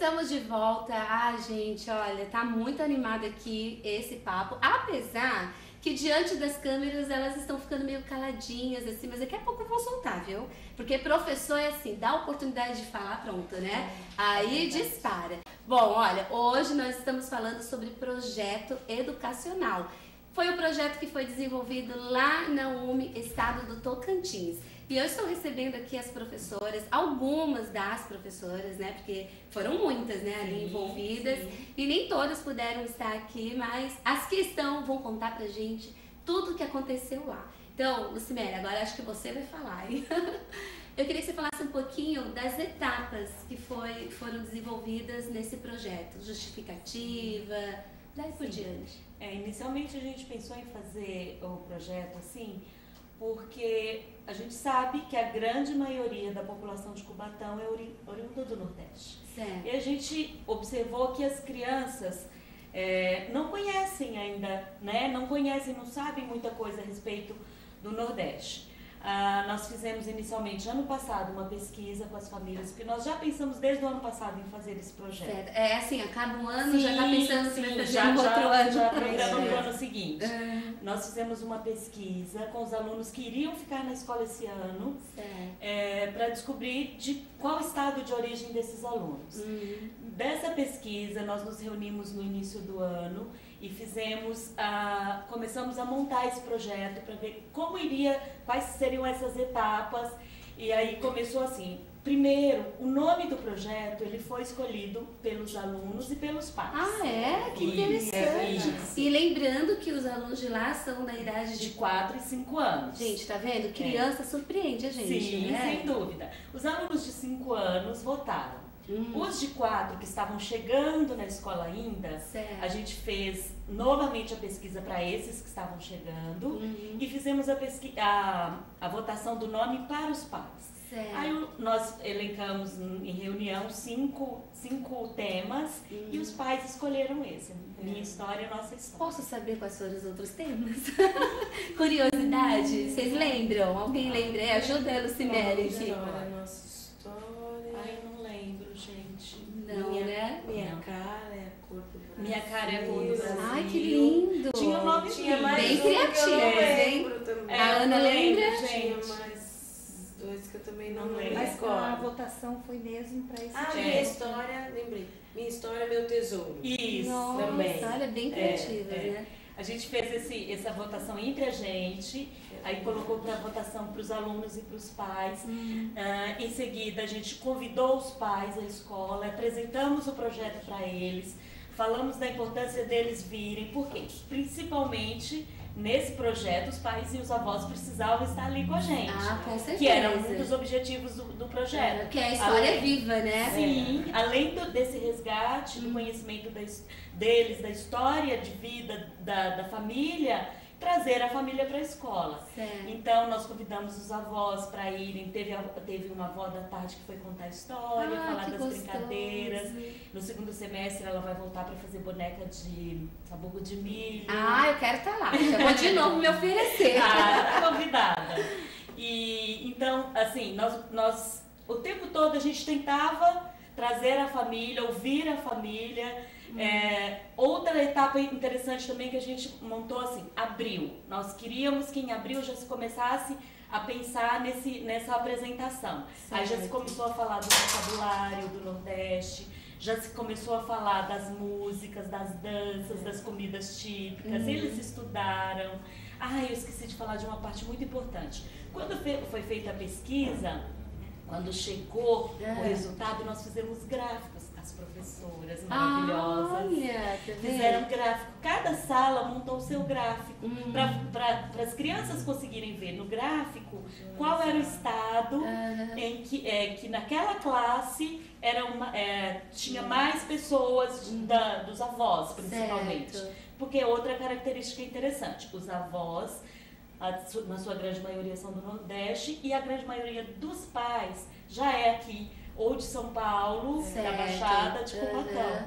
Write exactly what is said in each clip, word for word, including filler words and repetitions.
Estamos de volta. Ah, gente, olha, tá muito animado aqui esse papo, apesar que diante das câmeras elas estão ficando meio caladinhas, assim, mas daqui a pouco eu vou soltar, viu? Porque professor é assim, dá a oportunidade de falar, pronto, né? Aí dispara. Bom, olha, hoje nós estamos falando sobre projeto educacional. Foi um projeto que foi desenvolvido lá na U M, estado do Tocantins. E eu estou recebendo aqui as professoras, algumas das professoras, né, porque foram muitas, né, ali sim, envolvidas, sim. E nem todas puderam estar aqui, mas as que estão vão contar pra gente tudo o que aconteceu lá. Então, Lucimere, agora acho que você vai falar, hein? Eu queria que você falasse um pouquinho das etapas que foi, foram desenvolvidas nesse projeto, justificativa, daí por diante. É, inicialmente a gente pensou em fazer o projeto assim, porque a gente sabe que a grande maioria da população de Cubatão é ori oriunda do Nordeste. Certo. E a gente observou que as crianças é, não conhecem ainda, né? Não conhecem, não sabem muita coisa a respeito do Nordeste. Ah, nós fizemos inicialmente, ano passado, uma pesquisa com as famílias, porque nós já pensamos desde o ano passado em fazer esse projeto. Certo. É assim, acaba um ano, sim, já está pensando se vai fazer já, um já, outro ano. Já programamos no ano seguinte. Uhum. Nós fizemos uma pesquisa com os alunos que iriam ficar na escola esse ano, é, para descobrir de qual estado de origem desses alunos. Uhum. Dessa pesquisa, nós nos reunimos no início do ano e fizemos a, começamos a montar esse projeto para ver como iria, quais seriam essas etapas. E aí começou assim, primeiro, o nome do projeto ele foi escolhido pelos alunos e pelos pais. Ah, é? Que interessante. Isso. E lembrando que os alunos de lá são da idade de quatro e cinco anos. Gente, tá vendo? Criança é. surpreende a gente, sim, né? Sem dúvida. Os alunos de cinco anos votaram. Hum. Os de quatro que estavam chegando na escola ainda, certo. A gente fez novamente a pesquisa para esses que estavam chegando uhum. e fizemos a, a, a votação do nome para os pais. Certo. Aí nós elencamos em reunião cinco, cinco temas uhum. e os pais escolheram esse. Minha uhum. história, nossa história. Posso saber quais foram os outros temas? Curiosidade, vocês lembram? Alguém lembra? É, ajuda a Lucimere aqui. Nossa história. Ai, eu não lembro, gente. Não, minha, né? Minha cara é a cor do Brasil. Minha cara é a cor do Brasil. Ai, que lindo! Tinha um nome Tinha mais bem um criativo, hein? É, a Ana lembra? Tinha mais dois que eu também não, não lembro. lembro. A votação foi mesmo para esse Ah, tipo. minha história, lembrei. Minha história é meu tesouro. Isso. Nossa, também. Olha, bem criativa, é, é. né? A gente fez esse, essa votação entre a gente, aí colocou para votação para os alunos e para os pais. Hum. Uh, em seguida, a gente convidou os pais à escola, apresentamos o projeto para eles, falamos da importância deles virem, porque principalmente nesse projeto os pais e os avós precisavam estar ali com a gente. Ah, com certeza. Que era um dos objetivos do, do projeto. É, porque a história além, é viva, né? Sim, é. além do, desse resgate, do hum. conhecimento da, deles, da história de vida da, da família, trazer a família para a escola. Certo. Então, nós convidamos os avós para irem. Teve, teve uma avó da tarde que foi contar a história, ah, falar das gostoso. brincadeiras. No segundo semestre, ela vai voltar para fazer boneca de sabugo de milho. Ah, eu quero estar lá. Já vou de novo me oferecer. Ah, tá convidada. E, então, assim, nós, nós, o tempo todo a gente tentava trazer a família, ouvir a família. Hum. É, outra etapa interessante também que a gente montou assim, abril. Nós queríamos que em abril já se começasse a pensar nesse, nessa apresentação. Certo. Aí já se começou a falar do vocabulário do Nordeste, já se começou a falar das músicas, das danças, das comidas típicas. Hum. Eles estudaram. Ah, eu esqueci de falar de uma parte muito importante. Quando foi feita a pesquisa, quando chegou é. o resultado, nós fizemos gráficos com as professoras maravilhosas. Ah, olha, tá fizeram gráfico. Cada sala montou o seu gráfico hum. para as crianças conseguirem ver no gráfico qual era o estado uhum. em que, é, que naquela classe era uma, é, tinha mais pessoas uhum. da, dos avós, principalmente. Certo. Porque outra característica interessante, os avós, na sua grande maioria são do Nordeste, e a grande maioria dos pais já é aqui, ou de São Paulo, certo. da Baixada, de Cubatão. Uhum.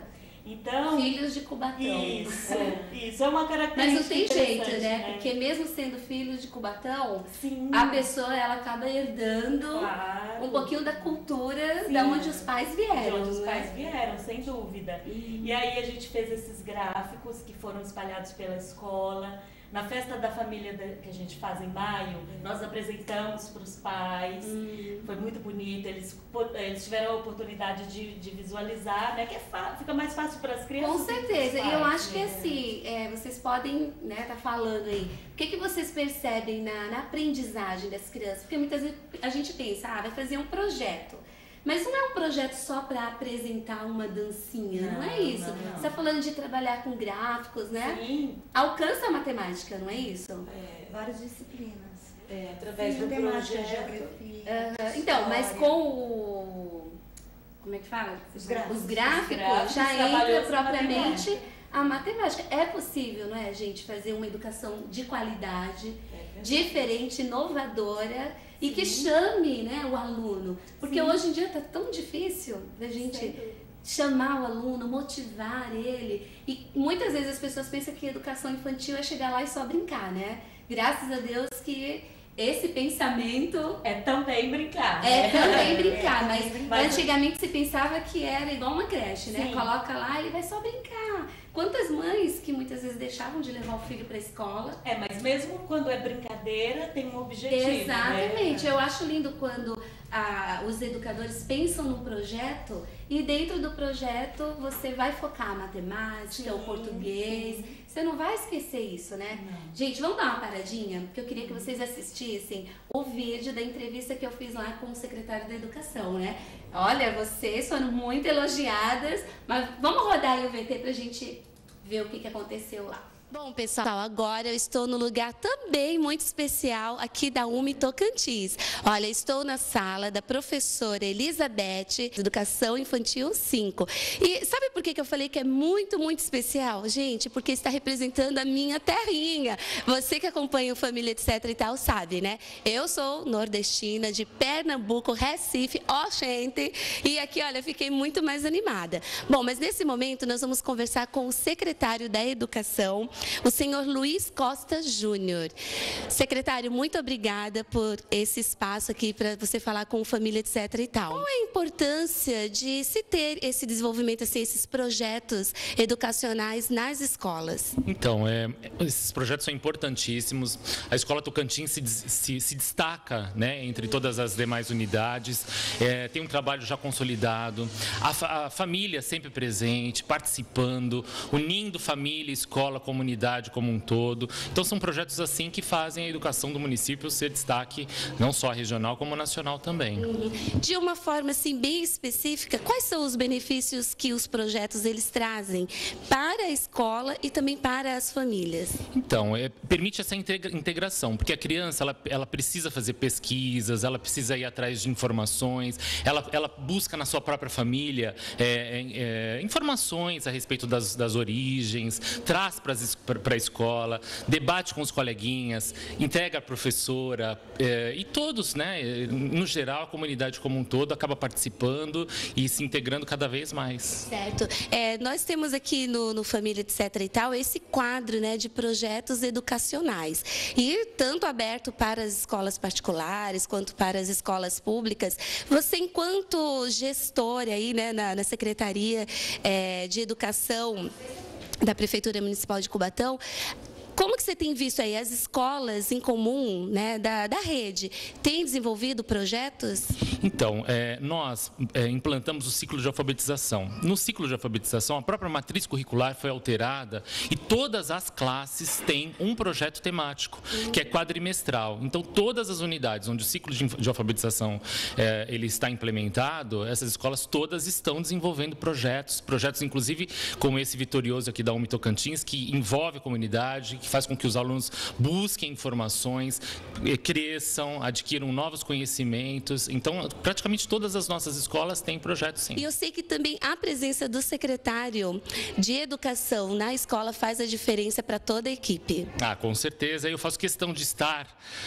Então, Filhos de Cubatão. Isso, É. isso é uma característica. Mas não tem jeito, interessante, né? Porque mesmo sendo filhos de Cubatão, Sim. a pessoa ela acaba herdando Claro. um pouquinho da cultura Sim. da onde os pais vieram. De onde os né? pais vieram, sem dúvida. E aí a gente fez esses gráficos que foram espalhados pela escola. Na festa da família da- que a gente faz em maio, nós apresentamos para os pais. Hum. Foi muito bonito. Eles, po- eles tiveram a oportunidade de, de visualizar, né? Que é fa- fica mais fácil para as crianças. Com do que pros certeza. E eu pais, acho que né? assim, é, vocês podem, né, tá falando aí. O que, que vocês percebem na, na aprendizagem das crianças? Porque muitas vezes a gente pensa, ah, vai fazer um projeto. Mas não é um projeto só para apresentar uma dancinha, não, é Não, isso. não, não. Você está falando de trabalhar com gráficos, né? Sim, Alcança a matemática, não é isso? É, Várias disciplinas. é, através do Matemática, projeto. geografia. Ah, então, mas história. com o... Como é que fala? Os gráficos. Os gráficos, Os gráficos já trabalhou entra essa propriamente matemática. a matemática. É possível, não é, gente, fazer uma educação de qualidade, É, diferente, inovadora e que chame, né, o aluno. Porque Sim. hoje em dia tá tão difícil da gente chamar o aluno, motivar ele. E muitas vezes as pessoas pensam que educação infantil é chegar lá e só brincar, né? Graças a Deus que esse pensamento é também brincar. é né? também brincar, mas, Mas- antigamente se pensava que era igual uma creche, né? Sim. Coloca lá e ele vai só brincar. Quantas mães que muitas vezes deixavam de levar o filho para a escola? É, mas mesmo quando é brincadeira, tem um objetivo. Né? Exatamente. Eu acho lindo quando ah, os educadores pensam no projeto e dentro do projeto você vai focar a matemática, Sim, o português. sim. Você não vai esquecer isso, né? Não. Gente, vamos dar uma paradinha? Porque eu queria que vocês assistissem o vídeo da entrevista que eu fiz lá com o secretário da Educação, né? Olha, vocês foram muito elogiadas, mas vamos rodar aí o V T pra gente ver o que, que aconteceu lá. Bom, pessoal, agora eu estou no lugar também muito especial aqui da U M Tocantins. Olha, estou na sala da professora Elizabeth, de Educação Infantil cinco. E sabe por que que eu falei que é muito, muito especial? Gente, porque está representando a minha terrinha. Você que acompanha o Família Etc e tal sabe, né? Eu sou nordestina de Pernambuco, Recife, Oxente. E aqui, olha, fiquei muito mais animada. Bom, mas nesse momento nós vamos conversar com o secretário da Educação, o senhor Luiz Costa Júnior. Secretário, muito obrigada por esse espaço aqui para você falar com Família Etc e tal. Qual é a importância de se ter esse desenvolvimento, assim, esses projetos educacionais nas escolas? Então, é, esses projetos são importantíssimos. A Escola Tocantins se, des- se- se destaca, né, entre todas as demais unidades. É, tem um trabalho já consolidado. A, fa- a família sempre presente, participando, unindo família, escola, comunidade como um todo. Então, são projetos assim que fazem a educação do município ser destaque, não só regional, como nacional também. De uma forma assim bem específica, quais são os benefícios que os projetos eles trazem para a escola e também para as famílias? Então, é, permite essa integra- integração, porque a criança ela, ela precisa fazer pesquisas, ela precisa ir atrás de informações, ela, ela busca na sua própria família é, é, é, informações a respeito das, das origens, traz para a escola, debate com os coleguinhas, entrega a professora é, e todos, né, no geral, a comunidade como um todo acaba participando e se integrando cada vez mais. Certo. É, nós temos aqui no, no Família Etc e tal esse quadro, né, de projetos educacionais e tanto aberto para as escolas particulares quanto para as escolas públicas. Você, enquanto gestora aí, né, na, na Secretaria é, de Educação da Prefeitura Municipal de Cubatão, como que você tem visto aí as escolas em comum, né, da, da rede, têm desenvolvido projetos? Então, é, nós é, implantamos o ciclo de alfabetização. No ciclo de alfabetização, a própria matriz curricular foi alterada e todas as classes têm um projeto temático, que é quadrimestral. Então, todas as unidades onde o ciclo de, de alfabetização é, ele está implementado, essas escolas todas estão desenvolvendo projetos, projetos inclusive como esse vitorioso aqui da U M Tocantins, que envolve a comunidade, que faz com que os alunos busquem informações, cresçam, adquiram novos conhecimentos. Então, praticamente todas as nossas escolas têm projetos, sim. E eu sei que também a presença do secretário de Educação na escola faz a diferença para toda a equipe. Ah, com certeza. Eu faço questão de estar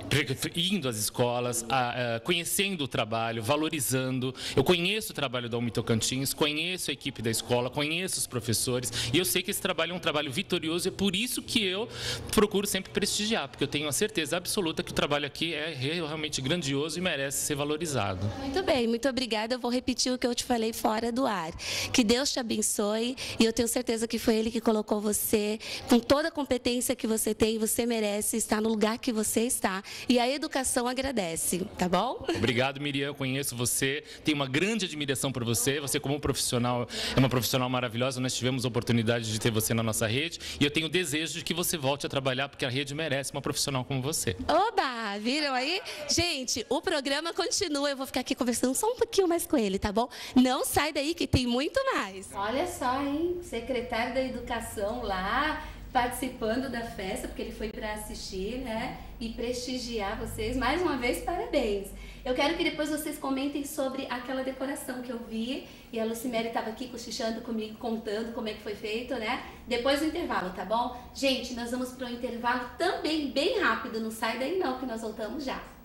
indo às escolas, a, a, conhecendo o trabalho, valorizando. Eu conheço o trabalho da Uni Tocantins, conheço a equipe da escola, conheço os professores e eu sei que esse trabalho é um trabalho vitorioso e é por isso que eu procuro sempre prestigiar, porque eu tenho a certeza absoluta que o trabalho aqui é realmente grandioso e merece ser valorizado. Muito bem, muito obrigada. Eu vou repetir o que eu te falei fora do ar. Que Deus te abençoe e eu tenho certeza que foi Ele que colocou você com toda a competência que você tem, você merece estar no lugar que você está. E a educação agradece, tá bom? Obrigado, Miriam. Eu conheço você, tenho uma grande admiração por você. Você, como profissional, é uma profissional maravilhosa. Nós tivemos a oportunidade de ter você na nossa rede e eu tenho desejo de que você volte a trabalhar, porque a rede merece uma profissional como você. Oba! Viram aí? Gente, o programa continua. Eu vou ficar aqui conversando só um pouquinho mais com ele, tá bom? Não sai daí que tem muito mais. Olha só, hein? Secretário da Educação lá, participando da festa, porque ele foi para assistir, né? E prestigiar vocês. Mais uma vez, parabéns. Eu quero que depois vocês comentem sobre aquela decoração que eu vi. E a Lucimere estava aqui cochichando comigo, contando como é que foi feito, né? Depois do intervalo, tá bom? Gente, nós vamos para o intervalo também bem rápido. Não sai daí não, que nós voltamos já.